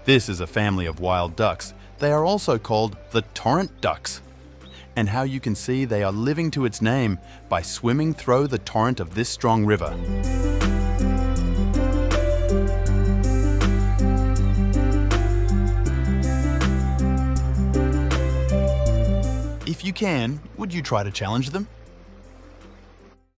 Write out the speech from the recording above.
This is a family of wild ducks. They are also called the Torrent ducks. And how you can see they are living to its name by swimming through the torrent of this strong river. If you can, would you try to challenge them?